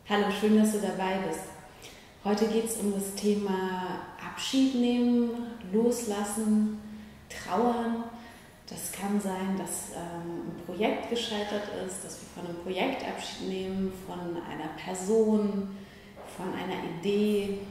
Hallo, schön, dass du dabei bist. Heute geht es um das Thema Abschied nehmen, loslassen, trauern. Das kann sein, dass ein Projekt gescheitert ist, dass wir von einem Projekt Abschied nehmen, von einer Person, von einer Idee.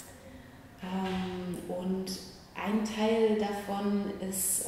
Und ein Teil davon ist,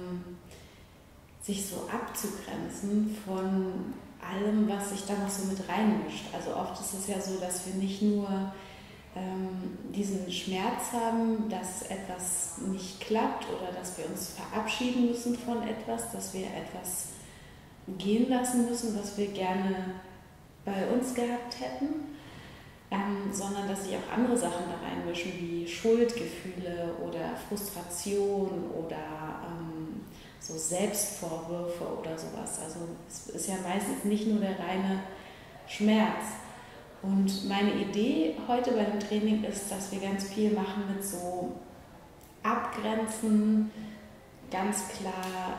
sich so abzugrenzen von allem, was sich da noch so mit reinmischt. Also oft ist es ja so, dass wir nicht nur diesen Schmerz haben, dass etwas nicht klappt oder dass wir uns verabschieden müssen von etwas, dass wir etwas gehen lassen müssen, was wir gerne bei uns gehabt hätten, sondern dass sich auch andere Sachen da reinmischen, wie Schuldgefühle oder Frustration oder so Selbstvorwürfe oder sowas. Also es ist ja meistens nicht nur der reine Schmerz. Und meine Idee heute bei dem Training ist, dass wir ganz viel machen mit so Abgrenzen, ganz klar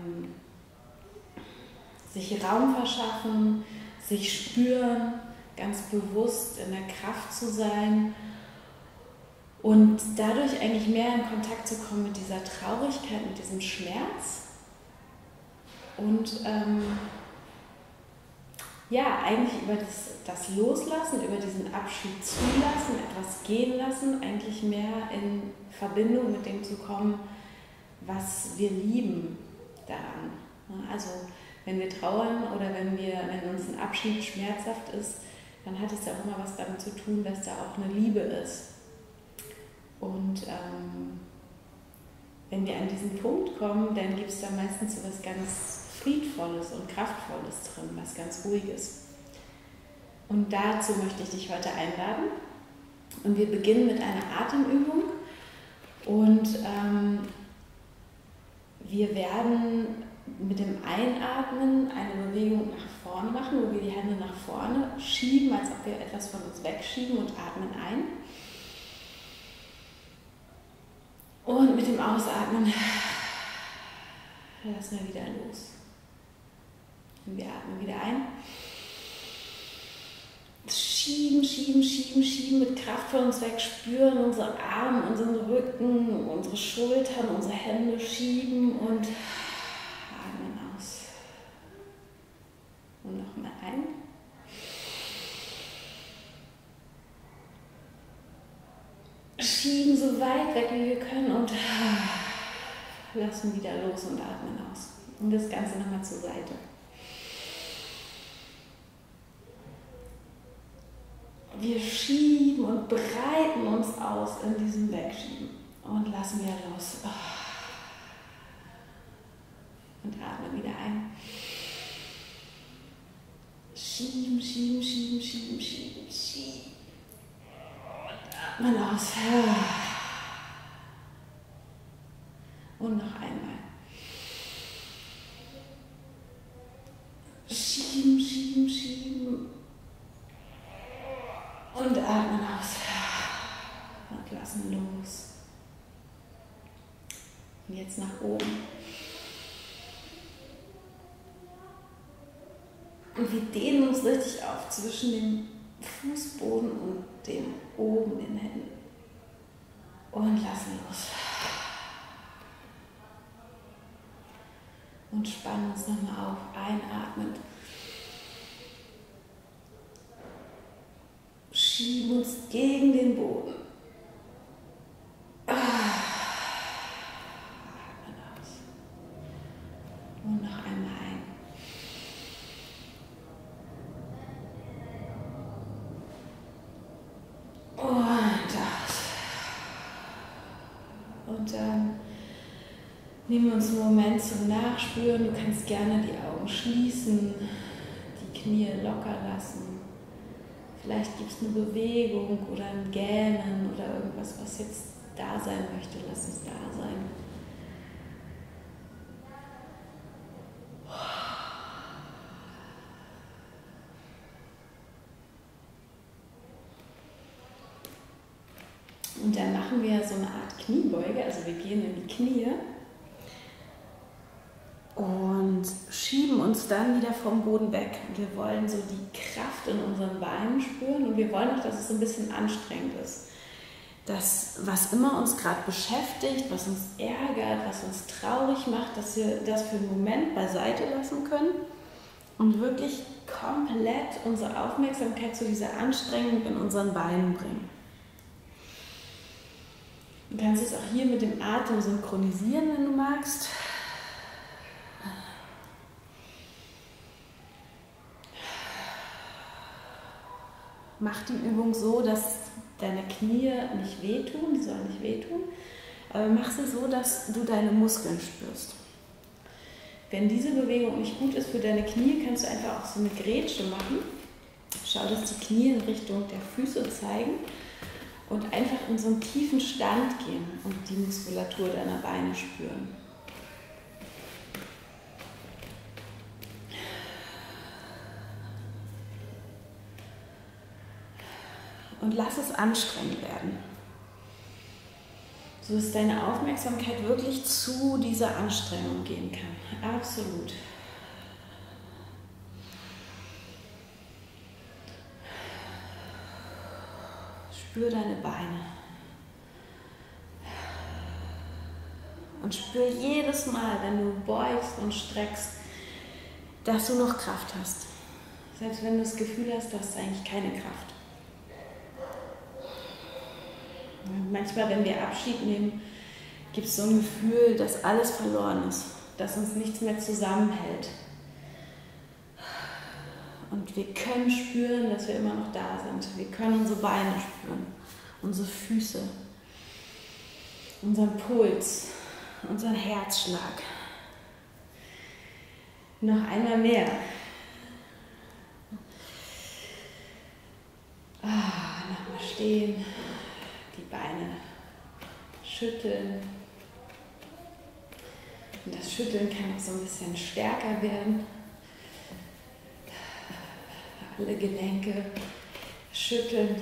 sich Raum verschaffen, sich spüren, ganz bewusst in der Kraft zu sein und dadurch eigentlich mehr in Kontakt zu kommen mit dieser Traurigkeit, mit diesem Schmerz und eigentlich über das Loslassen, über diesen Abschied zulassen, etwas gehen lassen, eigentlich mehr in Verbindung mit dem zu kommen, was wir lieben daran. Also wenn wir trauern oder wenn uns ein Abschied schmerzhaft ist, dann hat es ja auch immer was damit zu tun, dass da auch eine Liebe ist. Und wenn wir an diesen Punkt kommen, dann gibt es da meistens so was ganz Friedvolles und Kraftvolles drin, was ganz Ruhiges. Und dazu möchte ich dich heute einladen. Und wir beginnen mit einer Atemübung. Und wir werden mit dem Einatmen eine Bewegung nach vorne machen, wo wir die Hände nach vorne schieben, als ob wir etwas von uns wegschieben und atmen ein. Und mit dem Ausatmen lassen wir wieder los. Und wir atmen wieder ein. Schieben, schieben, schieben, schieben mit Kraft von uns weg, spüren unsere Arme, unseren Rücken, unsere Schultern, unsere Hände schieben und atmen aus. Und nochmal ein. Schieben so weit weg wie wir können und lassen wieder los und atmen aus. Und das Ganze nochmal zur Seite. Wir schieben und breiten uns aus in diesem Wegschieben und lassen wieder los. Und atmen wieder ein. Schieben, schieben, schieben, schieben, schieben, schieben. Und atmen aus. Und noch einmal. Schieben, schieben, schieben. Und atmen aus. Und lassen los. Und jetzt nach oben. Und wir dehnen uns richtig auf zwischen dem Fußboden und dem oben den Händen. Und lassen los. Und spannen uns nochmal auf. Einatmen. Schieben uns gegen den Boden. Atmen aus. Und noch einmal ein. Und aus. Und dann nehmen wir uns einen Moment zum Nachspüren. Du kannst gerne die Augen schließen, die Knie locker lassen. Vielleicht gibt es eine Bewegung oder ein Gähnen oder irgendwas, was jetzt da sein möchte. Lass es da sein. Und dann machen wir so eine Art Kniebeuge, also wir gehen in die Knie und schieben uns dann wieder vom Boden weg. Und wir wollen so die Kraft in unseren Beinen spüren und wir wollen auch, dass es so ein bisschen anstrengend ist. Das, was immer uns gerade beschäftigt, was uns ärgert, was uns traurig macht, dass wir das für einen Moment beiseite lassen können und wirklich komplett unsere Aufmerksamkeit zu dieser Anstrengung in unseren Beinen bringen. Du kannst es auch hier mit dem Atem synchronisieren, wenn du magst. Mach die Übung so, dass deine Knie nicht wehtun, die sollen nicht wehtun, aber mach sie so, dass du deine Muskeln spürst. Wenn diese Bewegung nicht gut ist für deine Knie, kannst du einfach auch so eine Grätsche machen. Schau, dass die Knie in Richtung der Füße zeigen und einfach in so einen tiefen Stand gehen und die Muskulatur deiner Beine spüren. Und lass es anstrengend werden, so dass deine Aufmerksamkeit wirklich zu dieser Anstrengung gehen kann. Absolut. Spür deine Beine. Und spür jedes Mal, wenn du beugst und streckst, dass du noch Kraft hast. Selbst wenn du das Gefühl hast, du hast eigentlich keine Kraft. Manchmal, wenn wir Abschied nehmen, gibt es so ein Gefühl, dass alles verloren ist, dass uns nichts mehr zusammenhält. Und wir können spüren, dass wir immer noch da sind. Wir können unsere Beine spüren, unsere Füße, unseren Puls, unseren Herzschlag. Noch einmal mehr. Nochmal stehen. Die Beine schütteln. Und das Schütteln kann auch so ein bisschen stärker werden. Alle Gelenke schütteln.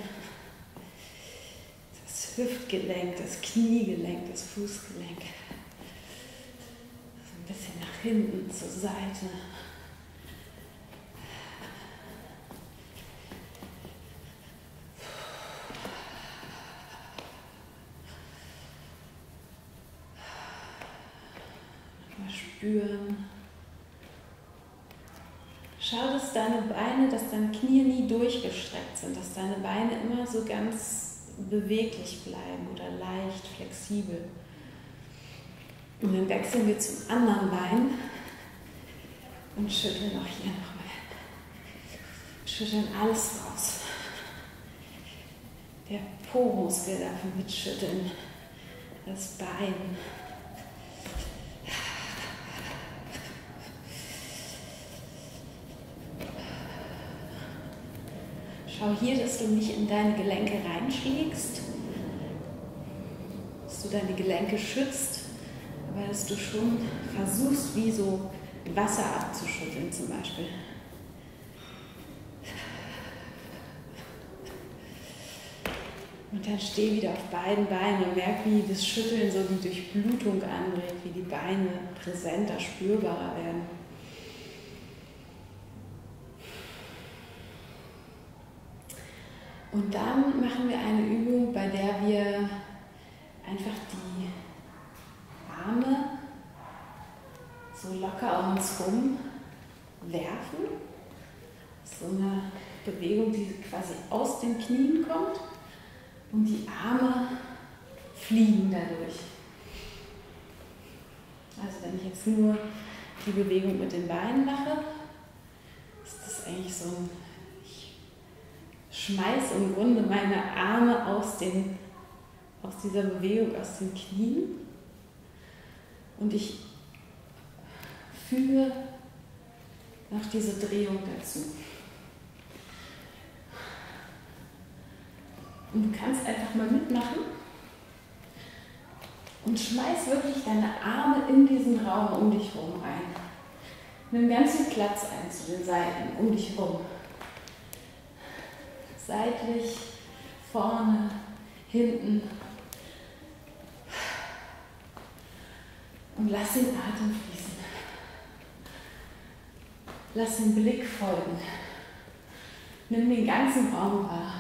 Das Hüftgelenk, das Kniegelenk, das Fußgelenk. So ein bisschen nach hinten, zur Seite. Spüren. Schau, dass deine Beine, dass deine Knie nie durchgestreckt sind, dass deine Beine immer so ganz beweglich bleiben oder leicht flexibel. Und dann wechseln wir zum anderen Bein und schütteln auch hier nochmal. Schütteln alles raus. Der Po-Muskel darf mitschütteln, das Bein. Schau hier, dass du nicht in deine Gelenke reinschlägst, dass du deine Gelenke schützt, aber dass du schon versuchst, wie so Wasser abzuschütteln zum Beispiel. Und dann steh wieder auf beiden Beinen und merk, wie das Schütteln so die Durchblutung anregt, wie die Beine präsenter, spürbarer werden. Und dann machen wir eine Übung, bei der wir einfach die Arme so locker um uns herum werfen. So eine Bewegung, die quasi aus den Knien kommt und die Arme fliegen dadurch. Also wenn ich jetzt nur die Bewegung mit den Beinen mache, ist das eigentlich so ein schmeiß im Grunde meine Arme aus dieser Bewegung, aus den Knien und ich füge noch diese Drehung dazu. Und du kannst einfach mal mitmachen und schmeiß wirklich deine Arme in diesen Raum um dich herum rein. Nimm ganz viel Platz ein zu den Seiten um dich herum. Seitlich, vorne, hinten. Und lass den Atem fließen. Lass den Blick folgen. Nimm den ganzen Raum wahr.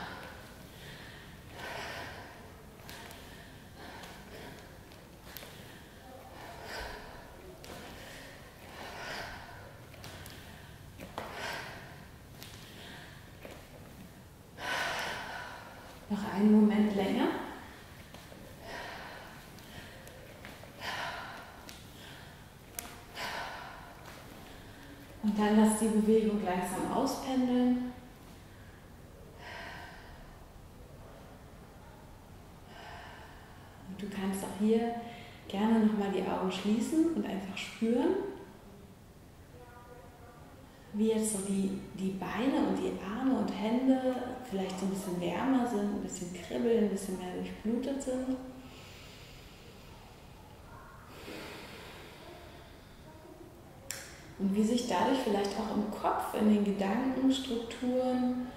Noch einen Moment länger. Und dann lass die Bewegung langsam auspendeln. Und du kannst auch hier gerne nochmal die Augen schließen und einfach spüren, wie jetzt so die Beine und die Arme und Hände vielleicht so ein bisschen wärmer sind, ein bisschen kribbeln, ein bisschen mehr durchblutet sind. Und wie sich dadurch vielleicht auch im Kopf, in den Gedankenstrukturen,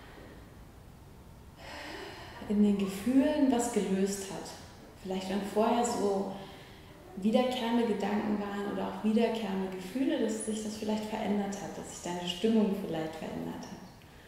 in den Gefühlen was gelöst hat. Vielleicht wenn vorher so wiederkehrende Gedanken waren oder auch wiederkehrende Gefühle, dass sich das vielleicht verändert hat, dass sich deine Stimmung vielleicht verändert hat.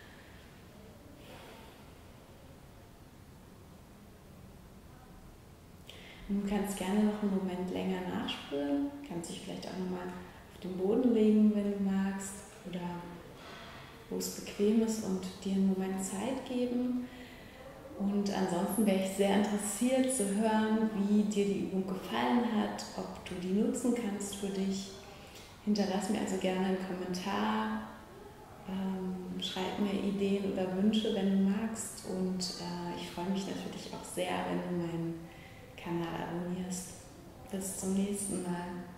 Und du kannst gerne noch einen Moment länger nachspüren, kannst dich vielleicht auch nochmal auf den Boden legen, wenn du magst, oder wo es bequem ist und dir einen Moment Zeit geben. Und ansonsten wäre ich sehr interessiert zu hören, wie dir die Übung gefallen hat, ob du die nutzen kannst für dich. Hinterlass mir also gerne einen Kommentar, schreib mir Ideen oder Wünsche, wenn du magst. Und ich freue mich natürlich auch sehr, wenn du meinen Kanal abonnierst. Bis zum nächsten Mal.